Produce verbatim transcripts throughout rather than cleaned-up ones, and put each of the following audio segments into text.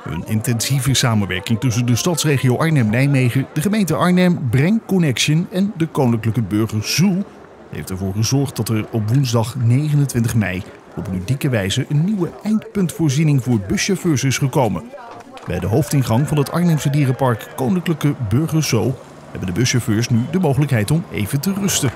Een intensieve samenwerking tussen de stadsregio Arnhem-Nijmegen, de gemeente Arnhem, Breng Connection en de Koninklijke Burger Zoo heeft ervoor gezorgd dat er op woensdag negenentwintig mei op ludieke wijze een nieuwe eindpuntvoorziening voor buschauffeurs is gekomen. Bij de hoofdingang van het Arnhemse dierenpark Koninklijke Burger Zoo hebben de buschauffeurs nu de mogelijkheid om even te rusten.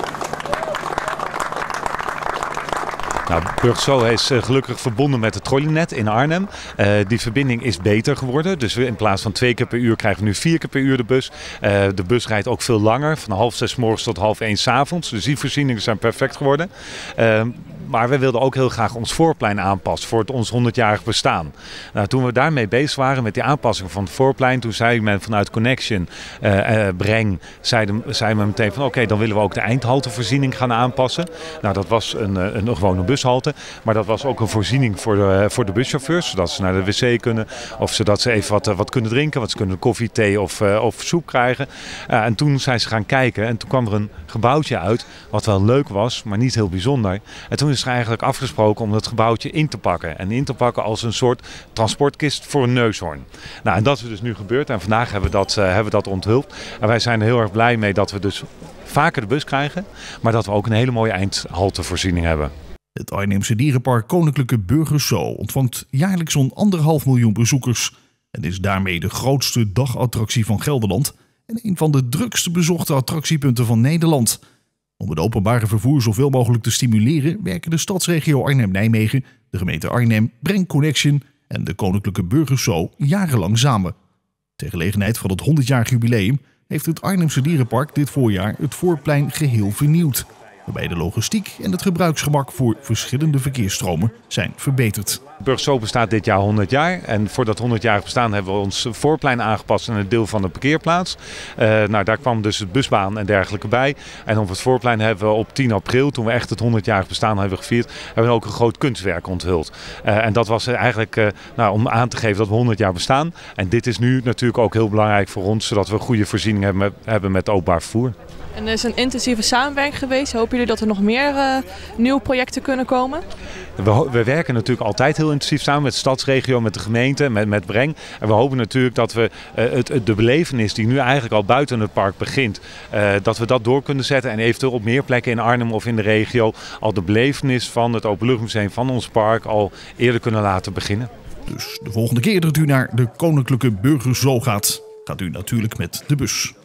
Nou, Burger Zoo is uh, gelukkig verbonden met het trolleynet in Arnhem. Uh, die verbinding is beter geworden. Dus we, in plaats van twee keer per uur krijgen we nu vier keer per uur de bus. Uh, de bus rijdt ook veel langer, van half zes 's morgens tot half één 's avonds. Dus die voorzieningen zijn perfect geworden. Uh, Maar we wilden ook heel graag ons voorplein aanpassen voor het, ons honderdjarig bestaan. Nou, toen we daarmee bezig waren met die aanpassing van het voorplein, toen zei men vanuit Connection, uh, uh, Breng, zei, zei men meteen van oké, okay, dan willen we ook de eindhaltevoorziening gaan aanpassen. Nou, dat was een, een, een gewone bushalte, maar dat was ook een voorziening voor de, voor de buschauffeurs, zodat ze naar de wc kunnen of zodat ze even wat, wat kunnen drinken, wat ze kunnen koffie, thee of, uh, of soep krijgen. Uh, en toen zijn ze gaan kijken en toen kwam er een gebouwtje uit wat wel leuk was, maar niet heel bijzonder. En toen is er eigenlijk afgesproken om dat gebouwtje in te pakken. En in te pakken als een soort transportkist voor een neushoorn. Nou, en dat is dus nu gebeurd. En vandaag hebben we dat, uh, hebben we dat onthuld. En wij zijn er heel erg blij mee dat we dus vaker de bus krijgen. Maar dat we ook een hele mooie eindhaltevoorziening hebben. Het Arnhemse dierenpark Koninklijke Burger Zoo ontvangt jaarlijks zo'n anderhalf miljoen bezoekers. En is daarmee de grootste dagattractie van Gelderland. En een van de drukste bezochte attractiepunten van Nederland. Om het openbare vervoer zoveel mogelijk te stimuleren werken de stadsregio Arnhem-Nijmegen, de gemeente Arnhem, Breng Connection en de Koninklijke Burger Zoo jarenlang samen. Ter gelegenheid van het honderdjarig jubileum heeft het Arnhemse dierenpark dit voorjaar het voorplein geheel vernieuwd, waarbij de logistiek en het gebruiksgemak voor verschillende verkeersstromen zijn verbeterd. Burger Zoo bestaat dit jaar honderd jaar en voor dat honderdjarig bestaan hebben we ons voorplein aangepast en een deel van de parkeerplaats. Uh, nou, daar kwam dus het busbaan en dergelijke bij. En op het voorplein hebben we op tien april, toen we echt het honderdjarig bestaan hebben gevierd, hebben we ook een groot kunstwerk onthuld. Uh, en dat was eigenlijk uh, nou, om aan te geven dat we honderd jaar bestaan. En dit is nu natuurlijk ook heel belangrijk voor ons, zodat we een goede voorziening hebben, hebben met openbaar vervoer. En er is een intensieve samenwerking geweest. Hopen jullie dat er nog meer uh, nieuwe projecten kunnen komen? We, we werken natuurlijk altijd heel intensief samen met de stadsregio, met de gemeente, met, met Breng. En we hopen natuurlijk dat we uh, het, de belevenis die nu eigenlijk al buiten het park begint, uh, dat we dat door kunnen zetten. En eventueel op meer plekken in Arnhem of in de regio al de belevenis van het Openluchtmuseum van ons park al eerder kunnen laten beginnen. Dus de volgende keer dat u naar de Koninklijke Burger Zoo gaat, gaat u natuurlijk met de bus.